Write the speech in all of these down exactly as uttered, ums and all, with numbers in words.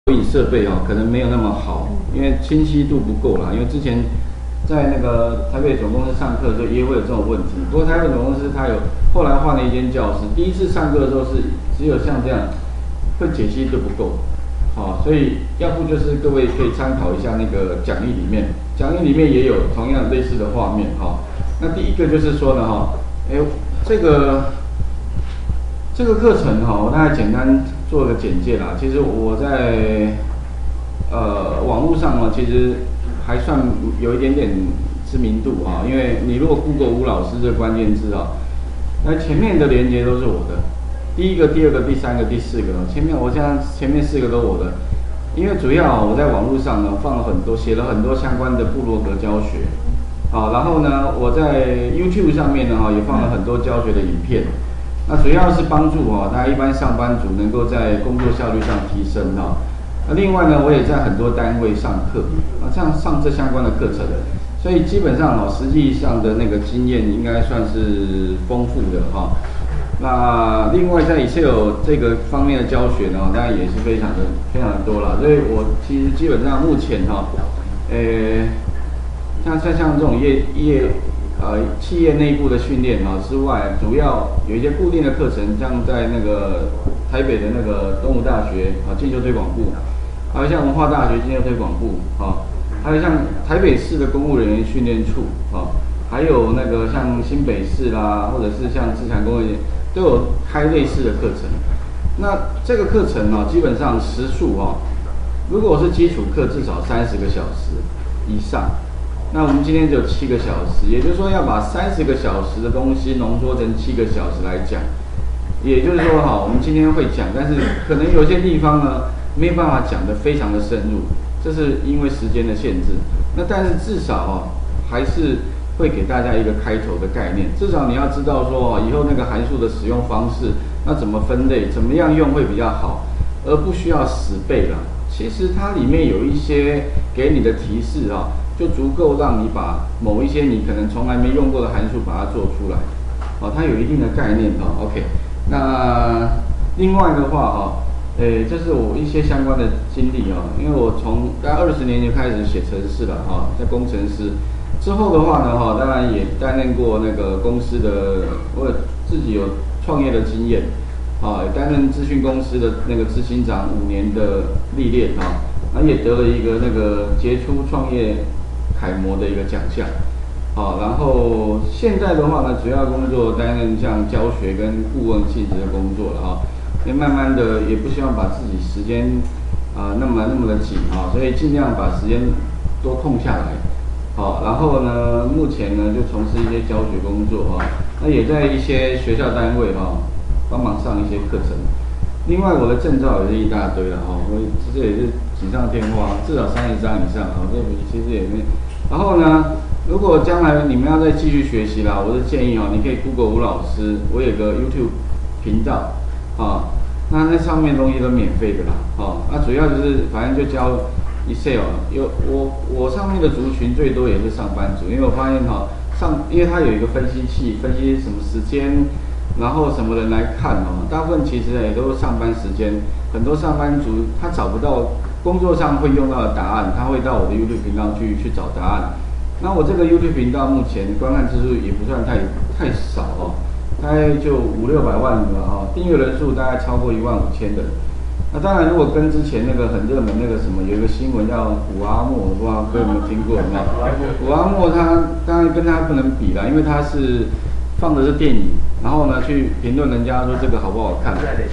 投影设备哦，可能没有那么好，因为清晰度不够啦。因为之前在那个台北总公司上课的时候，也会有这种问题。不过台北总公司它有后来换了一间教室，第一次上课的时候是只有像这样，会解析度不够，好、哦，所以要不就是各位可以参考一下那个讲义里面，讲义里面也有同样类似的画面哈、哦。那第一个就是说呢哈，哎，这个这个课程哈、哦，我大概简单做个简介啦。其实我在呃网络上呢，其实还算有一点点知名度啊，因为你如果 Google 吴老师这个关键字啊，那前面的连接都是我的，第一个、第二个、第三个、第四个，前面我现在前面四个都我的，因为主要我在网络上呢放了很多，写了很多相关的部落格教学，啊，然后呢我在 YouTube 上面呢哈也放了很多教学的影片，那主要是帮助哈大家一般上班族能够在工作效率上提升哈。那另外呢，我也在很多单位上课，啊，这样上这相关的课程，所以基本上哦，实际上的那个经验应该算是丰富的哈。那另外在 Excel 这个方面的教学呢，当然也是非常的非常的多了。所以我其实基本上目前哈，呃，像像像这种业业呃企业内部的训练啊之外，主要有一些固定的课程，像在那个台北的那个东吴大学啊进修推广部。还有像文化大学进修推广部啊，还有像台北市的公务人员训练处啊，还有那个像新北市啦，或者是像资产公务员都有开类似的课程。那这个课程呢、啊，基本上时数啊，如果是基础课，至少三十个小时以上。那我们今天只有七个小时，也就是说要把三十个小时的东西浓缩成七个小时来讲。也就是说哈，我们今天会讲，但是可能有些地方呢。没有办法讲得非常的深入，这是因为时间的限制。那但是至少哦，还是会给大家一个开头的概念。至少你要知道说哦，以后那个函数的使用方式，那怎么分类，怎么样用会比较好，而不需要死背了。其实它里面有一些给你的提示啊、哦，就足够让你把某一些你可能从来没用过的函数把它做出来。哦，它有一定的概念哦。OK， 那另外的话哈、哦。诶，这是我一些相关的经历啊，因为我从大概二十年就开始写程式了哈，在工程师之后的话呢哈，当然也担任过那个公司的，我自己有创业的经验，啊，也担任资讯公司的那个执行长五年的历练啊，那也得了一个那个杰出创业楷模的一个奖项，好，然后现在的话呢，主要工作担任像教学跟顾问性质的工作了啊。因为慢慢的也不希望把自己时间啊、呃、那么那么的紧哈、哦，所以尽量把时间多空下来，好、哦，然后呢，目前呢就从事一些教学工作哈、哦，那也在一些学校单位哈、哦、帮忙上一些课程。另外我的证照也是一大堆了哈、哦，我这也是锦上添花，至少三十张以上哈、哦，这其实也没。然后呢，如果将来你们要再继续学习啦，我的建议哦，你可以 Google 吴老师，我有个 YouTube 频道。啊，那那上面东西都免费的啦，哦，那主要就是反正就教 Excel， 有我我上面的族群最多也是上班族，因为我发现哈、哦、上，因为它有一个分析器，分析什么时间，然后什么人来看哦，大部分其实也都是上班时间，很多上班族他找不到工作上会用到的答案，他会到我的 YouTube 频道去去找答案。那我这个 YouTube 频道目前观看次数也不算太太少哦。大概就五六百万了哈，订阅人数大概超过一万五千的。那当然，如果跟之前那个很热门那个什么，有一个新闻叫古阿莫，我不知道各位有没有听过？有没有？古阿莫他当然跟他不能比啦，因为他是放的是电影，然后呢去评论人家说这个好不好看。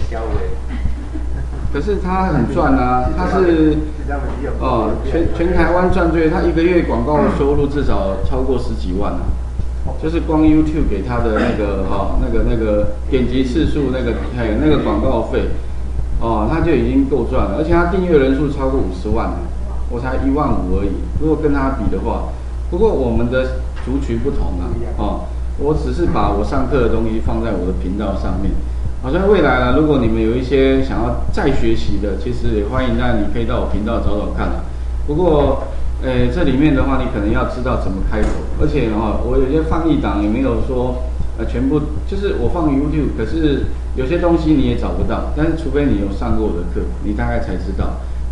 可是他很赚啊，他是哦全全台湾赚最，他一个月广告收入至少超过十几万啊。就是光 YouTube 给他的那个哈、哦、那个那个点击次数那个还有那个广告费，哦，他就已经够赚了，而且他订阅人数超过五十万，我才一万五而已。如果跟他比的话，不过我们的族群不同啊，哦，我只是把我上课的东西放在我的频道上面。好像未来呢，如果你们有一些想要再学习的，其实也欢迎大家你可以到我频道找找看啊。不过。呃，这里面的话，你可能要知道怎么开头，而且哈、哦，我有些放一档也没有说，呃，全部就是我放 YouTube， 可是有些东西你也找不到，但是除非你有上过我的课，你大概才知道。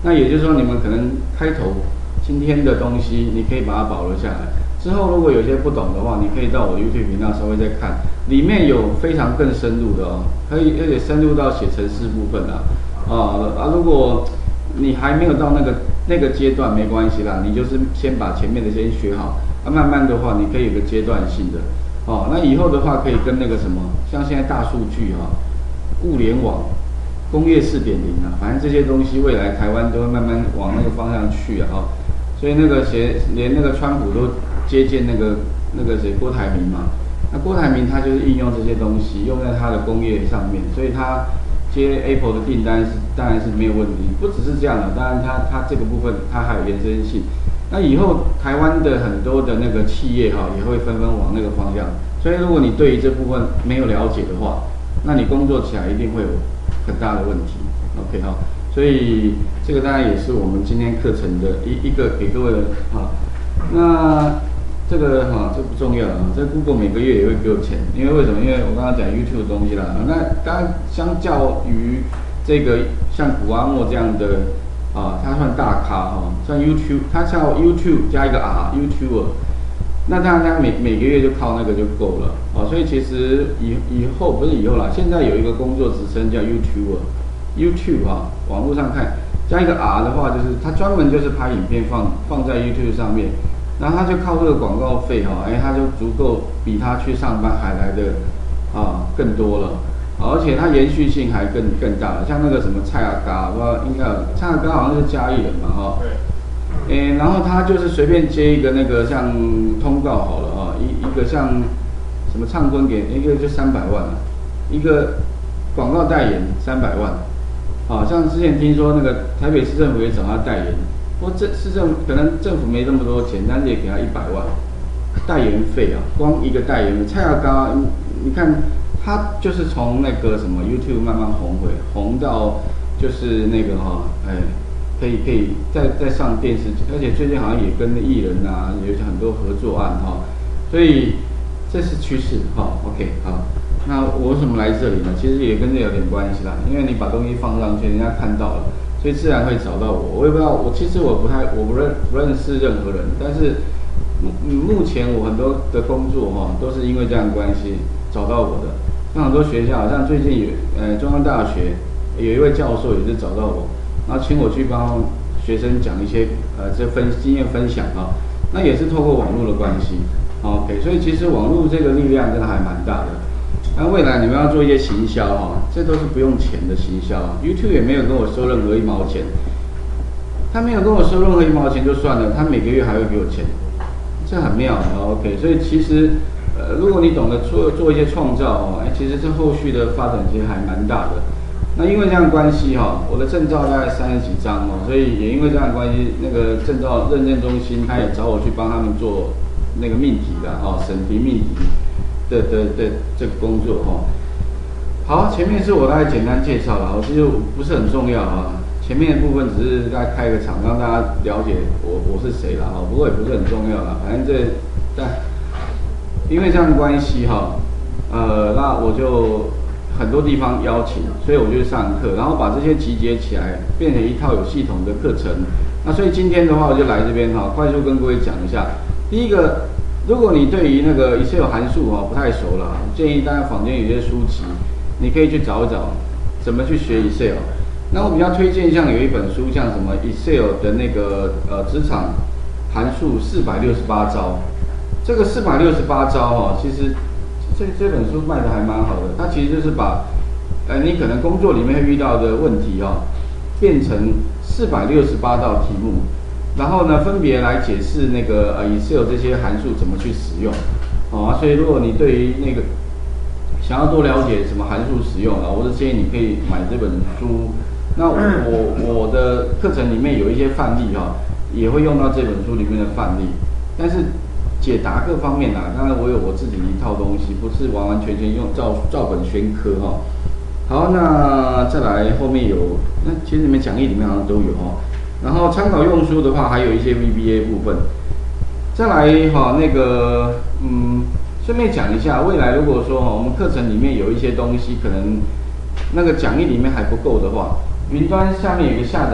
那也就是说，你们可能开头今天的东西，你可以把它保留下来。之后如果有些不懂的话，你可以到我的 YouTube 频道稍微再看，里面有非常更深入的哦，可以而且深入到写程式部分啊。啊啊，如果你还没有到那个那个阶段，没关系啦，你就是先把前面的先学好，啊，慢慢的话，你可以有个阶段性的，哦，那以后的话可以跟那个什么，像现在大数据哈、啊，物联网、工业四点零啊，反正这些东西未来台湾都会慢慢往那个方向去啊，哦，所以那个谁，连那个川普都接见那个那个谁郭台铭嘛，那郭台铭他就是应用这些东西用在他的工业上面，所以他接 Apple 的订单是当然是没有问题，不只是这样的，当然它它这个部分它还有延伸性。那以后台湾的很多的那个企业哈也会纷纷往那个方向，所以如果你对于这部分没有了解的话，那你工作起来一定会有很大的问题。OK 哈，所以这个当然也是我们今天课程的一一个给各位的哈。那这个哈、啊，这不重要啊。这 Google 每个月也会给我钱，因为为什么？因为我刚刚讲 YouTube 的东西啦。那当然，相较于这个像古阿莫这样的啊，他算大咖哈、啊，像 YouTube， 他叫 YouTube 加一个 R，YouTuber。那当然，他每每个月就靠那个就够了啊。所以其实以以后不是以后啦，现在有一个工作职称叫 YouTuber，YouTube 哈、啊，网络上看加一个 R 的话，就是他专门就是拍影片放放在 YouTube 上面。然后他就靠这个广告费哈，哎，他就足够比他去上班还来的啊更多了，而且他延续性还更更大了。像那个什么蔡阿嘎，不知道应该有蔡阿嘎好像是嘉义人嘛哈，对，哎，然后他就是随便接一个那个像通告好了啊，一一个像什么唱歌给一个就三百万了，一个广告代言三百万，啊，像之前听说那个台北市政府也找他代言。不过这市政可能政府没那么多钱，但是也给他一百万代言费啊，光一个代言的蔡阿嘎，你看他就是从那个什么 YouTube 慢慢红回，红到就是那个哈、啊，哎，可以可以再再上电视，而且最近好像也跟艺人啊有很多合作案哈、啊，所以这是趋势哈、啊。OK 好，那我为什么来这里呢？其实也跟这有点关系啦，因为你把东西放上去，人家看到了。所以自然会找到我，我也不知道，我其实我不太，我不认不认识任何人，但是目目前我很多的工作哈、哦，都是因为这样的关系找到我的。像很多学校，像最近有呃中央大学有一位教授也是找到我，然后请我去帮学生讲一些呃这分经验分享哈、哦，那也是透过网络的关系。OK， 所以其实网络这个力量真的还蛮大的。那未来你们要做一些行销哈，这都是不用钱的行销 ，YouTube 也没有跟我收任何一毛钱，他没有跟我收任何一毛钱就算了，他每个月还会给我钱，这很妙的 OK。所以其实呃，如果你懂得做做一些创造哦，哎，其实这后续的发展其实还蛮大的。那因为这样的关系哈，我的证照大概三十几张哦，所以也因为这样的关系，那个证照认证中心他也找我去帮他们做那个命题的哦，审题命题。的的的这个工作哈，好，前面是我大概简单介绍了，我其实不是很重要啊，前面的部分只是大概开个场让大家了解我我是谁了哈，不过也不是很重要了，反正这但因为这样的关系哈，呃，那我就很多地方邀请，所以我就上课，然后把这些集结起来，变成一套有系统的课程。那所以今天的话，我就来这边哈，快速跟各位讲一下，第一个。如果你对于那个 Excel 函数哈不太熟了，建议大家坊间有些书籍，你可以去找一找怎么去学 Excel。那我比较推荐像有一本书，像什么 Excel 的那个呃职场函数四百六十八招。这个四百六十八招哈，其实这这本书卖的还蛮好的。它其实就是把呃你可能工作里面会遇到的问题哈，变成四百六十八道题目。然后呢，分别来解释那个呃 Excel 这些函数怎么去使用，哦，所以如果你对于那个想要多了解什么函数使用啊，我是建议你可以买这本书。那我我的课程里面有一些范例哈、啊，也会用到这本书里面的范例，但是解答各方面啊，当然我有我自己一套东西，不是完完全全用照照本宣科哈、啊。好，那再来后面有，那其实你们讲义里面好像都有哈、啊。然后参考用书的话，还有一些 V B A 部分。再来哈，那个嗯，顺便讲一下，未来如果说哈，我们课程里面有一些东西，可能那个讲义里面还不够的话，云端下面有一个下载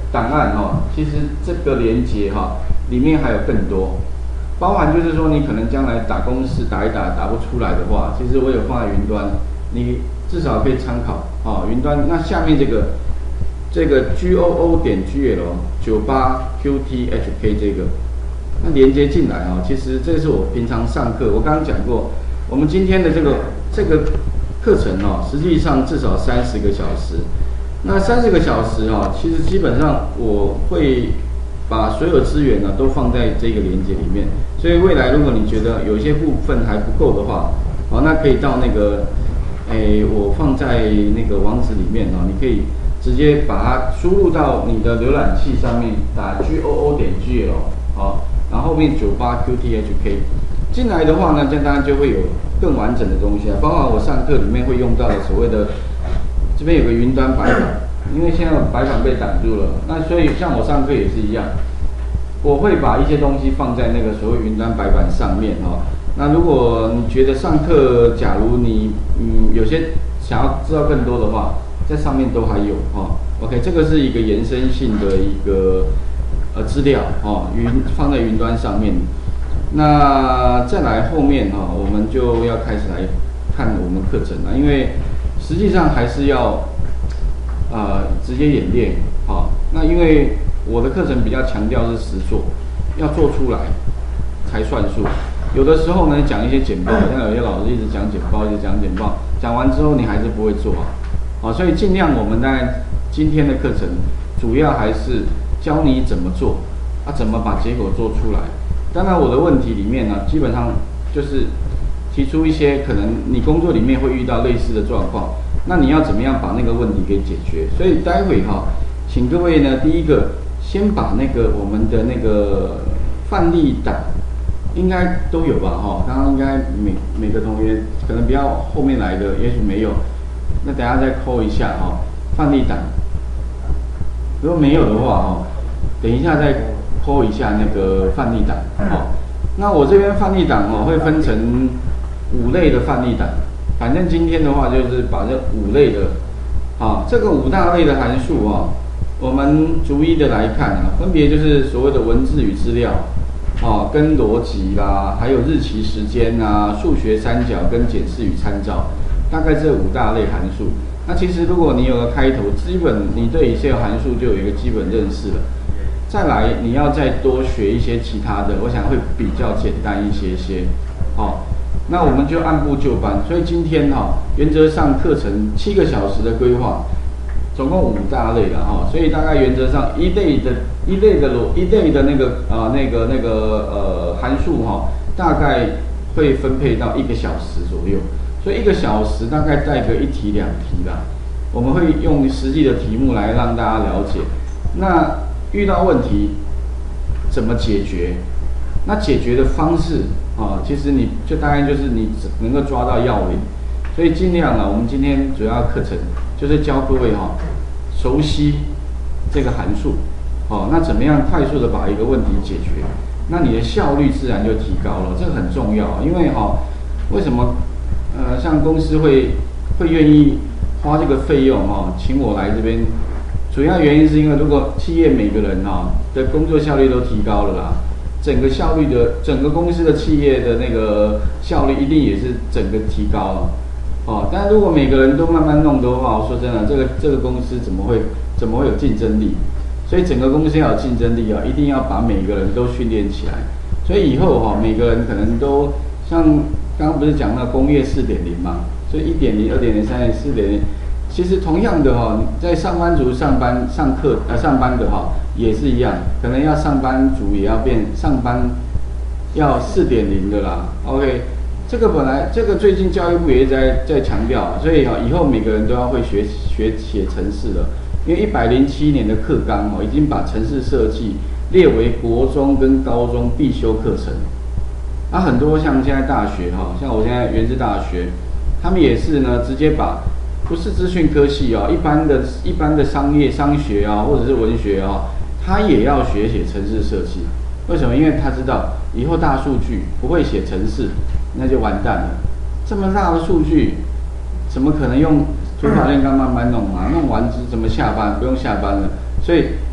档案哈，其实这个连接哈里面还有更多，包含就是说你可能将来打公式打一打打不出来的话，其实我有放在云端，你至少可以参考啊。云端那下面这个这个 G O O 点 G L 九八 Q T H K 这个，那连接进来啊，其实这是我平常上课，我刚刚讲过，我们今天的这个这个课程哦，实际上至少三十个小时。那三十个小时啊，其实基本上我会把所有资源呢都放在这个连接里面。所以未来如果你觉得有一些部分还不够的话，好，那可以到那个，诶，我放在那个网址里面哦，你可以直接把它输入到你的浏览器上面，打 G O O 点 G L 好，然后后面九八 Q T H K 进来的话呢，这当然就会有更完整的东西啊，包括我上课里面会用到的所谓的。这边有个云端白板，因为现在白板被挡住了，那所以像我上课也是一样，我会把一些东西放在那个所谓云端白板上面哈。那如果你觉得上课，假如你嗯有些想要知道更多的话，在上面都还有哈。OK， 这个是一个延伸性的一个呃资料哦，云放在云端上面。那再来后面哈，我们就要开始来看我们课程了，因为。实际上还是要，呃，直接演练，好、哦。那因为我的课程比较强调是实做，要做出来才算数。有的时候呢，讲一些简报，像有些老师一直讲简报，一直讲简报，讲完之后你还是不会做啊，好、哦，所以尽量我们在今天的课程主要还是教你怎么做，啊，怎么把结果做出来。当然，我的问题里面呢，基本上就是。提出一些可能你工作里面会遇到类似的状况，那你要怎么样把那个问题给解决？所以待会哈，请各位呢，第一个先把那个我们的那个范例档，应该都有吧哈？刚刚应该每每个同学可能比较后面来的，也许没有，那等一下再扣一下哈，范例档。如果没有的话哈，等一下再扣一下那个范例档哈。那我这边范例档哦会分成。五类的范例档，反正今天的话就是把这五类的，啊，这个五大类的函数啊，我们逐一的来看啊，分别就是所谓的文字与资料，啊，跟逻辑啦，还有日期、时间啊，数学三角跟检视与参照，大概这五大类函数。那其实如果你有个开头，基本你对 Excel 函数就有一个基本认识了。再来你要再多学一些其他的，我想会比较简单一些些，哦。那我们就按部就班，所以今天哈、哦，原则上课程七个小时的规划，总共五大类了哈、哦，所以大概原则上一类的一类的逻一类的那个啊、呃、那个那个呃函数哈、哦，大概会分配到一个小时左右，所以一个小时大概带个一题两题啦，我们会用实际的题目来让大家了解。那遇到问题怎么解决？那解决的方式啊，其实你就大概就是你能够抓到要领，所以尽量啊，我们今天主要课程就是教各位哈、啊，熟悉这个函数，哦、啊，那怎么样快速的把一个问题解决？那你的效率自然就提高了，这个很重要，因为哈、啊，为什么呃像公司会会愿意花这个费用哈、啊，请我来这边，主要原因是因为如果企业每个人啊的工作效率都提高了啦。整个效率的，整个公司的企业的那个效率一定也是整个提高了，哦。但如果每个人都慢慢弄的话，我说真的，这个这个公司怎么会怎么会有竞争力？所以整个公司要有竞争力啊，一定要把每个人都训练起来。所以以后哈、哦，每个人可能都像刚刚不是讲那工业四点零嘛，所以一点零、二点零、三点零、四点零。其实同样的哈、哦，在上班族上班上课呃上班的哈、哦、也是一样，可能要上班族也要变上班要四点零的啦。OK， 这个本来这个最近教育部也在在强调，所以哈、哦、以后每个人都要会学学写程式了，因为一百零七年的课纲哦已经把程式设计列为国中跟高中必修课程。啊，很多像现在大学哈、哦，像我现在原治大学，他们也是呢直接把。不是资讯科系啊、哦，一般的、一般的商业、商学啊，或者是文学啊，他也要学写程式设计。为什么？因为他知道以后大数据不会写程式，那就完蛋了。这么大的数据，怎么可能用土法炼钢慢慢弄啊？弄完怎么下班？不用下班了。所以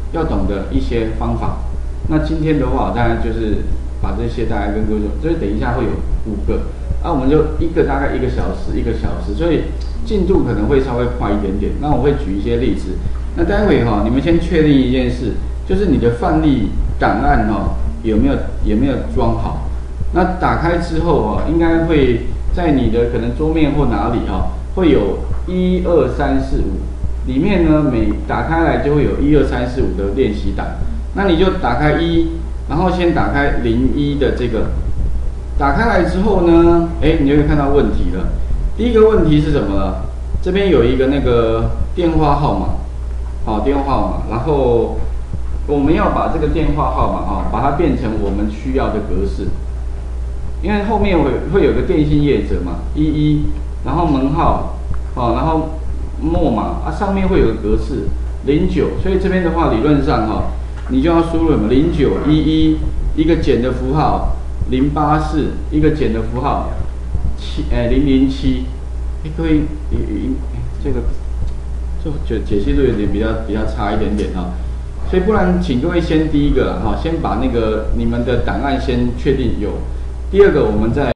要懂得一些方法。那今天的话，当然就是把这些大概跟各位说，所以等一下会有五个，那、啊、我们就一个大概一个小时，一个小时，所以进度可能会稍微快一点点。那我会举一些例子。那待会哈、哦，你们先确定一件事，就是你的范例档案哦有没有有没有装好？那打开之后哦，应该会在你的可能桌面或哪里哈、哦，会有一二三四五，里面呢每打开来就会有一二三四五的练习档。那你就打开一，然后先打开零一的这个，打开来之后呢，哎，你就会看到问题了。第一个问题是什么呢？这边有一个那个电话号码，好，电话号码，然后我们要把这个电话号码啊，把它变成我们需要的格式，因为后面会会有个电信业者嘛，一一，然后门号，哦，然后末码啊，上面会有个格式零九，所以这边的话理论上哈。你就要输入什么零九一一一个减的符号，零八四一个减的符号，七哎零零七，哎各位，这个就解解析度有点比较比较差一点点哈，所以不然请各位先第一个哈，先把那个你们的档案先确定有，第二个我们再。